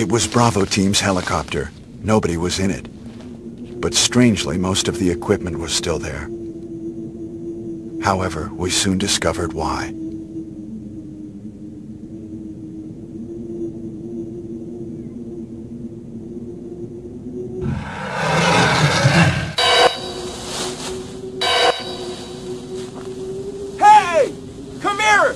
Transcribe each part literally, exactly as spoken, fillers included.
It was Bravo Team's helicopter. Nobody was in it. But strangely, most of the equipment was still there. However, we soon discovered why. Hey! Come here!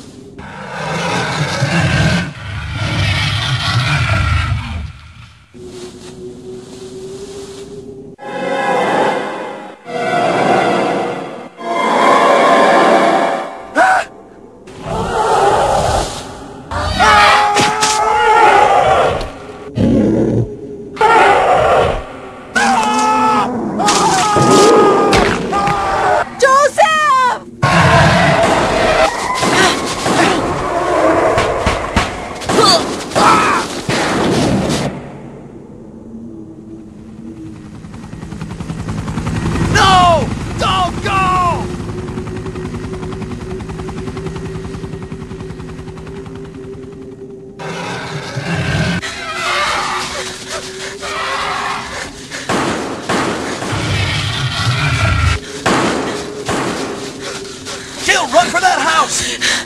Jill, run for that house!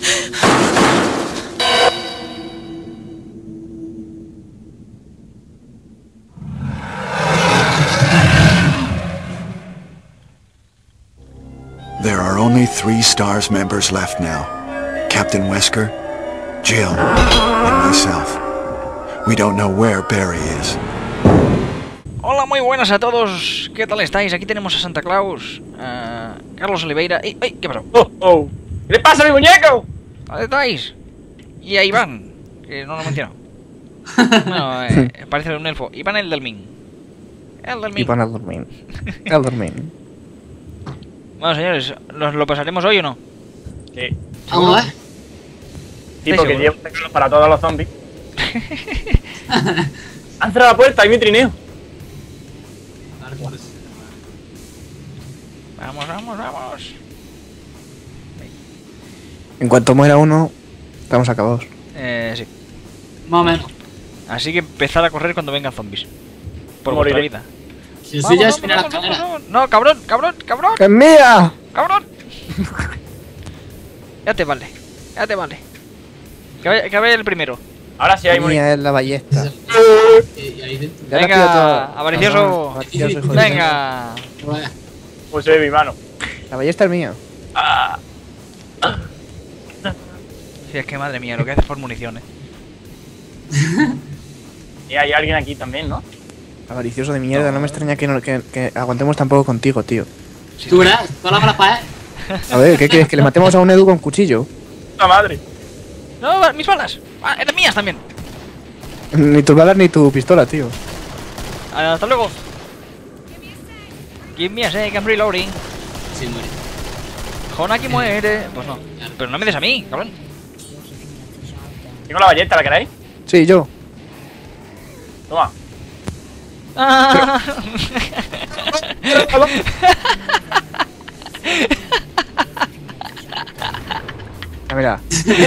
There are only three STARS members left now. Captain Wesker, Jill, and myself. We don't know where Barry is. Hola, muy buenas a todos. ¿Qué tal estáis? Aquí tenemos a Santa Claus, a Carlos Oliveira. ¡Ey, ey! ¿Qué pasó? Oh, oh. ¿Qué le pasa a mi muñeco? ¿Dónde estáis? Y a Iván, que no lo menciono. Bueno, eh, parece un elfo. Iván el del Min. El del Min. Iván el del Min. El del Min. Bueno, señores, ¿nos lo pasaremos hoy o no? Sí. Vamos a ver. Sí, porque llevo regalos para todos los zombies. Han cerrado la puerta, hay mi trineo. Vamos, vamos, vamos. En cuanto muera uno, estamos acabados. Eh, sí. Más o menos. Así que empezar a correr cuando vengan zombies. Por Moriré. vuestra vida. Si eso Vamos, ya es vamos, mira la vamos, escalera. vamos, vamos. No, cabrón, cabrón, cabrón, ¡Que es mía! cabrón. Ya te vale, ya te vale. Que vaya, que vaya el primero. Ahora sí hay munición. Mía es la ballesta. Y ahí dentro. Ya la pido todo. Venga, avaricioso. Avaricioso, hijo de Venga. Vaya. Pues soy mi mano. La ballesta es mía. Ah. Sí, es que madre mía, lo que haces por municiones. Y hay alguien aquí también, ¿no? Avaricioso de mierda, no me extraña que, no, que, que aguantemos tampoco contigo, tío. Tú verás, todas las balas para él. A ver, ¿qué quieres? ¿Que le matemos a un Edu con cuchillo? ¡Puta madre! No, mis balas. Ah, eran mías también. Ni tus balas ni tu pistola, tío. Hasta luego. Give me a sec, I'm reloading. Sí, muere. Honaki muere. Pues no. Pero no me des a mí, cabrón. Tengo la ballesta, ¿la queréis? Sí, yo. Toma. Ah. Ah, mira.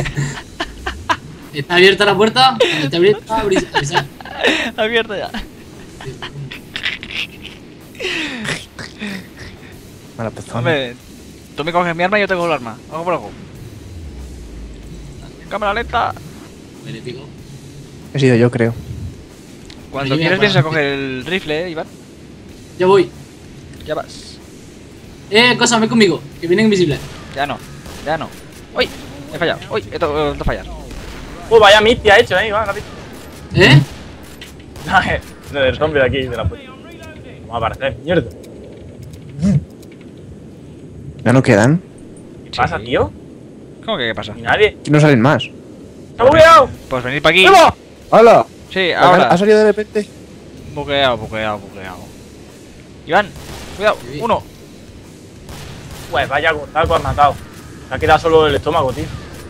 ¿Está abierta la puerta? ¿Está abierta? Abri- avisa. Abierto ya. Mala persona. Hombre, tú me coges mi arma y yo tengo el arma. Ojo por ojo. Cámara lenta. Me le pico. He sido yo, creo. Cuando Yo voy a quieres por vienes a la- coger el rifle, eh, Iván. Yo voy. Ya vas. Eh, cosa, ven conmigo, que viene invisible. Ya no, ya no. ¡Uy! He fallado. ¡Uy! He to- he fallar. Uh, vaya miti ha hecho, eh, Iván, ¿la has visto? ¿Eh? No, del zombie de aquí, de la puerta. Vamos a aparecer, mierda. ¿Ya no quedan? ¿Qué pasa, tío? ¿Cómo que qué pasa? Ni nadie. Y no salen más. ¡Se ha bugueado! Pues venid para aquí. ¡Vivo! ¡Hala! Sí, ¿Ha ahora. salido de repente? Bugueado, bugueado, bugueado. Iván, cuidado. Sí. Uno. Pues vaya taco has matado. Se ha quedado solo el estómago, tío.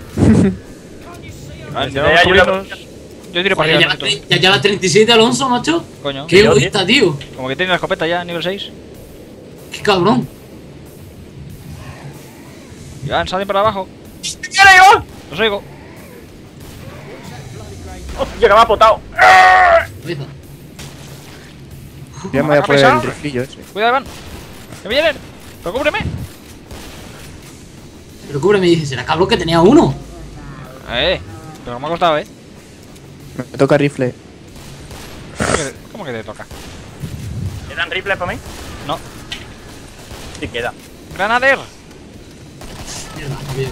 Iván, Si yo, no hay ayuda- yo tiro para Ya, arriba. ya, no sé tú. ya, ya la treinta y siete, Alonso, macho. Coño. Qué Yo, egoísta, tío. Como que tiene la escopeta ya, nivel seis. Qué cabrón. Iván, salen para abajo. ¡Mira, Iván! Los oigo. ¡Hostia, que me ha potado! cabeza. Ya me voy a ¿Me poner ha el pisado? riflillo ese. Cuidado, Iván. ¡Que me vienen! ¡Pero cúbreme! Pero cúbreme, dice, será cabrón que tenía uno. Eh, pero me ha costado, eh. Me toca rifle. ¿Cómo que, cómo que te toca? ¿Quedan rifles para mí? No. Sí, queda. ¡Granader! Mierda, Javier.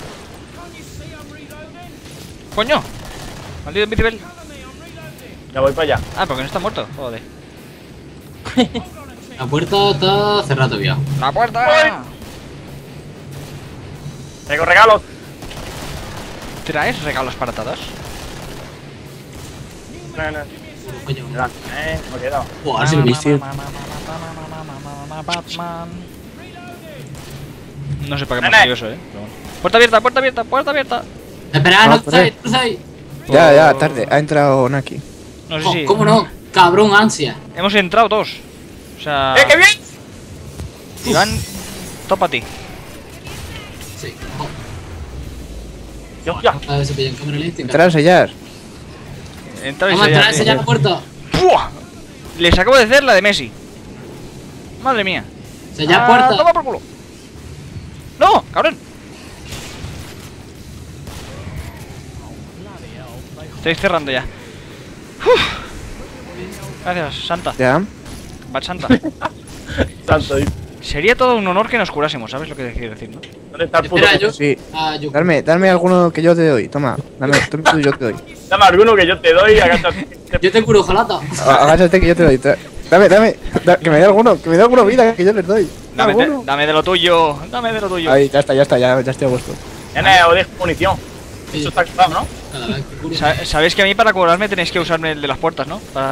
¡Coño! ¡Maldito invisible! Ya voy para allá. Ah, porque no está muerto. Joder. La puerta está cerrada todavía. ¡La puerta! Traigo regalos. ¿Traes regalos para todos? No, no. Coño. Eh, me he quedado. Buah, sí lo he visto. Batman. No sé para qué Nene. me sirvió eso, eh. Pero bueno. Puerta abierta, puerta abierta, puerta abierta. Espera, No, no estáis, joder. no estáis. Ya, ya, tarde. Ha entrado Naki. No sé Oh, si. ¿Cómo no? Cabrón, ansia. Hemos entrado dos. O sea. ¡Eh, qué bien! Iván, topa a ti. Sí. Oh, Dios, ya. a ver si pillan cámara lenta. Entrar a sellar. Entra y Vamos a entrar a sellar, sellar tío. la puerta. ¡Pua! Les acabo de hacer la de Messi. Madre mía. Sellar Ah, puerta. Toma por culo. ¡No! ¡Cabrón! Estáis cerrando ya. Uf. Gracias, Santa. Ya. Bad Santa. Santo, ¿y Sería todo un honor que nos curásemos, ¿sabes lo que quiero decir, no? ¿dónde está el puto? Espera, yo. Sí. Ah, yo. Darme, darme alguno que yo te doy. Toma. Dame, tú tú y yo te doy. Dame alguno que yo te doy. Agáchate. Yo te curo, jalata. Á- Agáchate que yo te doy. Tra- Dame, dame. da- que me dé alguno. Que me dé alguno vida que yo les doy. Dame de, ¿Alguno? dame de lo tuyo, dame de lo tuyo. Ahí, ya está, ya está. Ya, ya estoy a gusto. Nene, os dejo munición. Sí. Eso está claro, ¿no? Cada vez que curo. Sa- Sabéis que a mí para curarme tenéis que usarme el de las puertas, ¿no? Para...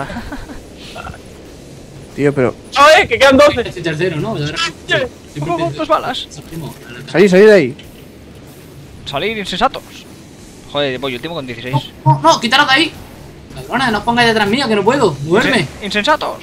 Tío, pero. ¡Ah, eh! ¡Que quedan doce! Este tercero, ¿no? Ya verás. Oye, Siempre Oh, pienso- dos balas. Salimos. Salí, salí de ahí. Salir insensatos. Joder, voy último con dieciséis. No, no, no, quitaros de ahí. Cabrones, no os pongáis detrás mío, que no puedo. Duerme. Insen- Insensatos.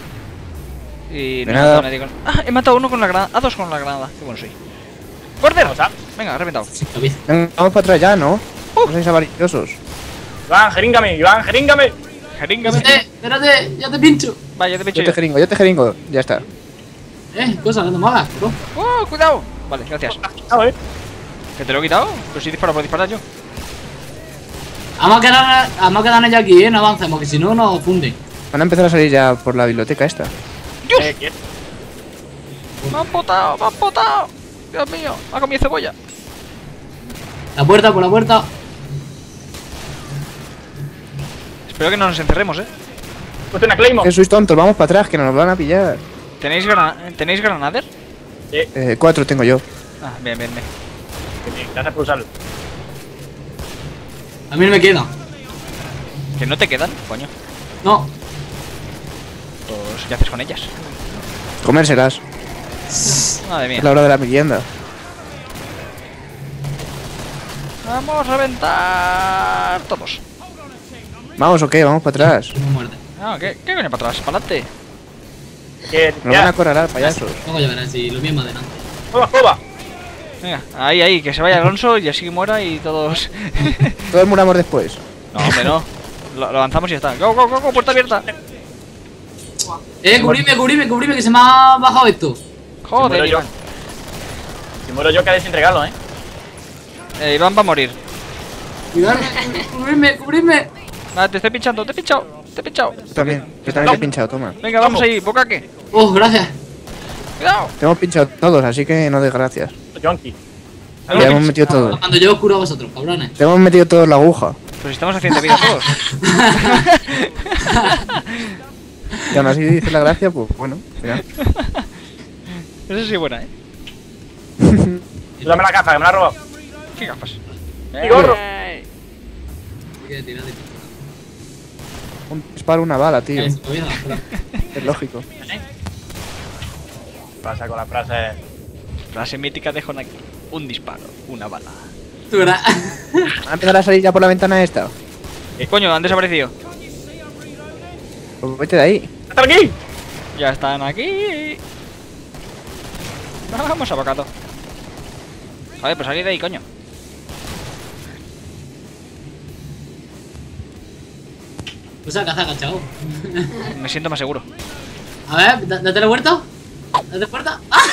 Y De no he nada. matado a nadie con... Ah, he matado a uno con la granada. A dos con la granada. Qué bueno soy. ¡Corder! O sea, Venga, he reventado. Sí, cabeza. Venga, vamos para atrás ya, ¿no? No seáis avariciosos. Iván, jeríngame, Iván, jeríngame. Jeríngame. Espérate, espérate, ya te pincho. Vaya, te pincho Yo yo. te jeringo, yo te jeringo. Ya está. Eh, cosa, no me hagas, bro. ¡Oh, cuidado! Vale, gracias. A ver. ¿Que te lo he quitado? Pero si disparo por disparar yo. Vamos a quedar, vamos a quedarnos ya aquí, eh, no avancemos, que si no nos funden. Van a empezar a salir ya por la biblioteca esta. Eh, ¿qué? ¡Me han potado! ¡Me han potado! Dios mío, ha comido cebolla. La puerta, por la puerta. Espero que no nos encerremos, eh. Puesto una Claymore. Que sois tontos, vamos para atrás, que nos van a pillar. ¿Tenéis, grana ¿Tenéis granader? Eh, cuatro tengo yo. Ah, bien, bien, bien. Gracias por usarlo. A mí no me queda. ¿Que no te quedan? Coño. No. Pues, ¿qué haces con ellas? Comérselas. Madre Es mía. la hora de la merienda. Vamos a reventar todos. Vamos o qué, vamos para atrás. No me muerde. Ah, ¿qué, ¿qué coño para atrás? ¿Para adelante? Que Nos van a ya. acorralar, payasos. Luego ya verás, si lo mismo adelante. ¡Joba, joba! Venga, ahí, ahí, que se vaya Alonso y así muera y todos... Todos muramos después. No, hombre, no. Lo, lo avanzamos y ya está. ¡Go, go, go, go! ¡Puerta abierta! Eh, cubrime, cubrime, cubrime, que se me ha bajado esto. Joder, muero yo. Iván. Si muero yo, quedé sin regalo, ¿eh? Eh, Iván va a morir. Cuidado, cubrime, cubrime. Vale, te estoy pinchando, te he pinchado, te he pinchado. Yo también, yo también te he pinchado, toma. Venga, vamos Vamos. ahí, bocaque. Oh, gracias. Cuidado. Te hemos pinchado todos, así que no des gracias. Yonki. Le hemos metido todos. Cuando yo os curo a vosotros, cabrones. Te hemos metido todos la aguja. Pues estamos haciendo vida todos. Y aún así dice la gracia, pues bueno. Mira. Eso sí es buena, eh. Dame la caja, que me la ha robado. ¿Qué gafas? ¡Mi gorro! Ey. Hay que tirar de- Un disparo, una bala, tío. Cállate, cabeza, fuera. Es lógico. ¿Qué pasa con la frase? Frase mítica de Honaki. Un disparo, una bala. Tú verás. ¿Van a empezar a salir ya por la ventana esta? Eh, coño, han desaparecido. Pues vete de ahí. ¡Está aquí! Ya están aquí. Vamos, abocado. Joder, pues salid de ahí, coño. Pues a caza agachado. Me siento más seguro. A ver, da- date la vuelta. Date vuelta. ¡Ah!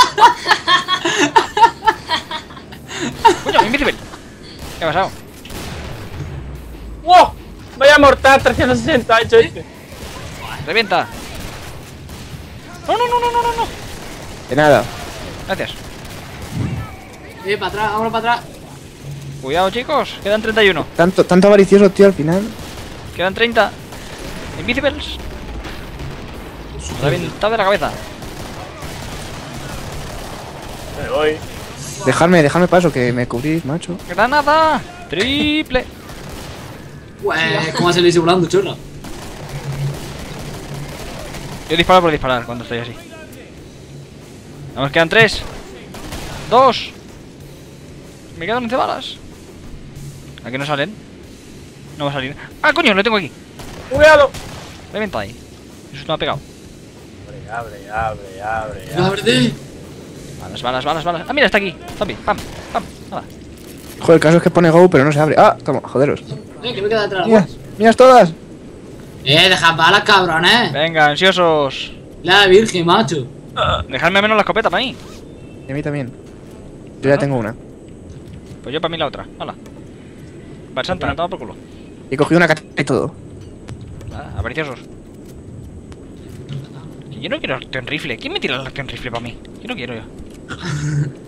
¡Coño, Invisible! ¿Qué ha pasado? ¡Wow! Vaya mortal trescientos sesenta hecho este. ¡Revienta! ¡No, no, no, no, no, no! no. De nada. Gracias. Eh, para atrás, vámonos para atrás. Cuidado, chicos. Quedan treinta y uno. Tanto, tanto avaricioso, tío, al final. Quedan treinta. Invisibles. Reventado de la cabeza. Me voy. Dejadme, dejadme paso, que me cubrís, macho. ¡Granada! ¡Triple! Pues, ¿cómo se le dice volando, churra? Yo disparo por disparar cuando estoy así. Vamos, quedan tres. Dos. Me quedan once balas. ¿Aquí no salen? No va a salir. ¡Ah, coño! Lo tengo aquí. ¡Cuidado! Reventa ahí. Eso me ha pegado. Abre, abre, abre, abre. ¡La verde! Balas, balas, balas, balas. Ah, mira, está aquí. Zombie. Pam, pam. Nada. Joder, el caso es que pone go, pero no se abre. Ah, toma, joderos. Eh, que me queda detrás. Mira, miras todas. Eh, dejad balas, cabrones. Venga, ansiosos. La virgen, macho. Dejadme menos la escopeta para mí. Y a mí también. Yo ya tengo una. Pues yo para mí la otra. Hala. Vale, Santa, toma por culo. He cogido una katana y todo. Nada, avariciosos. Yo no quiero el Arcten Rifle. ¿Quién me tira el Arcten Rifle para mí? Yo no quiero yo.